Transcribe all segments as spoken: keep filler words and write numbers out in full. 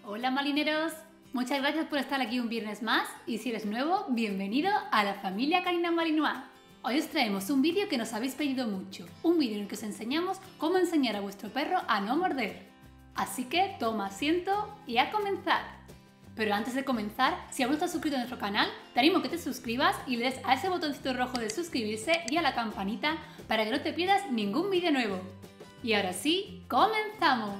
Hola marineros, muchas gracias por estar aquí un viernes más y si eres nuevo, bienvenido a la familia Canina Malinois. Hoy os traemos un vídeo que nos habéis pedido mucho, un vídeo en el que os enseñamos cómo enseñar a vuestro perro a no morder. Así que toma asiento y a comenzar. Pero antes de comenzar, si aún no estás suscrito a nuestro canal, te animo a que te suscribas y le des a ese botoncito rojo de suscribirse y a la campanita para que no te pierdas ningún vídeo nuevo. Y ahora sí, ¡comenzamos!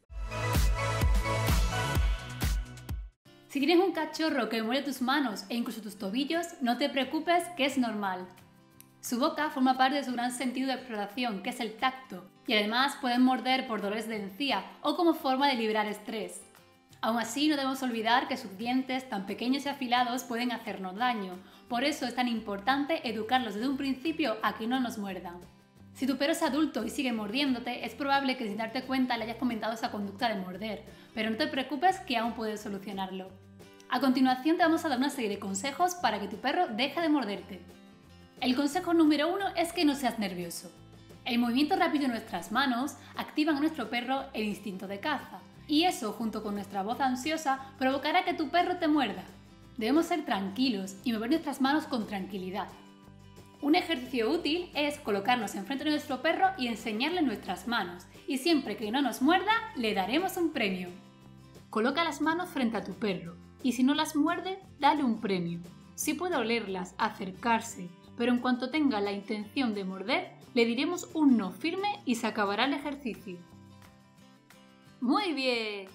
Si tienes un cachorro que muerde tus manos e incluso tus tobillos, no te preocupes, que es normal. Su boca forma parte de su gran sentido de exploración, que es el tacto, y además pueden morder por dolores de encía o como forma de liberar estrés. Aún así, no debemos olvidar que sus dientes, tan pequeños y afilados, pueden hacernos daño. Por eso es tan importante educarlos desde un principio a que no nos muerdan. Si tu perro es adulto y sigue mordiéndote, es probable que sin darte cuenta le hayas fomentado esa conducta de morder, pero no te preocupes que aún puedes solucionarlo. A continuación te vamos a dar una serie de consejos para que tu perro deje de morderte. El consejo número uno es que no seas nervioso. El movimiento rápido de nuestras manos activa en nuestro perro el instinto de caza, y eso, junto con nuestra voz ansiosa, provocará que tu perro te muerda. Debemos ser tranquilos y mover nuestras manos con tranquilidad. Un ejercicio útil es colocarnos enfrente de nuestro perro y enseñarle nuestras manos, y siempre que no nos muerda, le daremos un premio. Coloca las manos frente a tu perro, y si no las muerde, dale un premio. Sí puede olerlas, acercarse, pero en cuanto tenga la intención de morder, le diremos un no firme y se acabará el ejercicio. ¡Muy bien!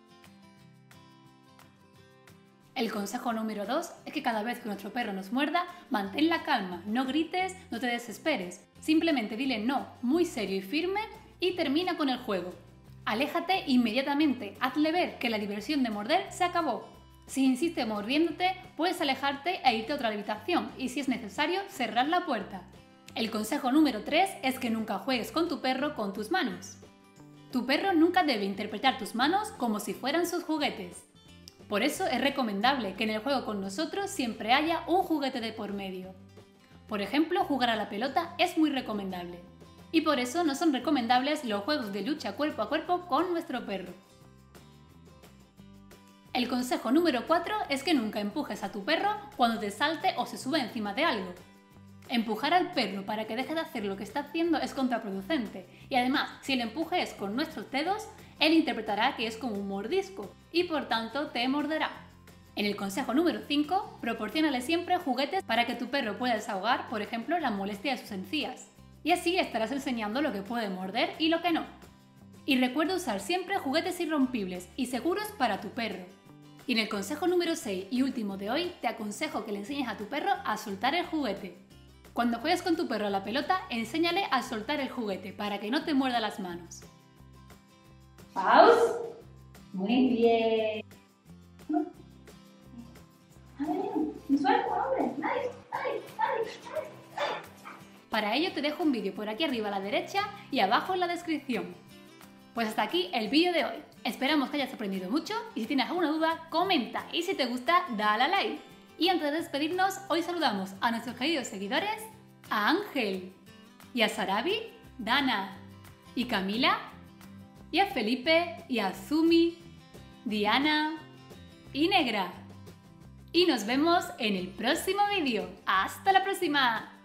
El consejo número dos es que cada vez que nuestro perro nos muerda, mantén la calma, no grites, no te desesperes. Simplemente dile no, muy serio y firme, y termina con el juego. Aléjate inmediatamente, hazle ver que la diversión de morder se acabó. Si insiste mordiéndote, puedes alejarte e irte a otra habitación y si es necesario, cerrar la puerta. El consejo número tres es que nunca juegues con tu perro con tus manos. Tu perro nunca debe interpretar tus manos como si fueran sus juguetes. Por eso es recomendable que en el juego con nosotros siempre haya un juguete de por medio. Por ejemplo, jugar a la pelota es muy recomendable. Y por eso no son recomendables los juegos de lucha cuerpo a cuerpo con nuestro perro. El consejo número cuatro es que nunca empujes a tu perro cuando te salte o se sube encima de algo. Empujar al perro para que deje de hacer lo que está haciendo es contraproducente y además, si el empuje es con nuestros dedos, él interpretará que es como un mordisco y por tanto te morderá. En el consejo número cinco, proporciónale siempre juguetes para que tu perro pueda desahogar, por ejemplo, la molestia de sus encías. Y así estarás enseñando lo que puede morder y lo que no. Y recuerda usar siempre juguetes irrompibles y seguros para tu perro. Y en el consejo número seis y último de hoy, te aconsejo que le enseñes a tu perro a soltar el juguete. Cuando juegues con tu perro a la pelota, enséñale a soltar el juguete para que no te muerda las manos. Pause. Muy bien. A ver, me suelto, hombre. Ay, ay, ay, ay, ay. Para ello te dejo un vídeo por aquí arriba a la derecha y abajo en la descripción. Pues hasta aquí el vídeo de hoy. Esperamos que hayas aprendido mucho y si tienes alguna duda, comenta y si te gusta, dale a like. Y antes de despedirnos, hoy saludamos a nuestros queridos seguidores, a Ángel, y a Sarabi, Dana, y Camila, y a Felipe, y a Zumi, Diana, y Negra. Y nos vemos en el próximo vídeo. ¡Hasta la próxima!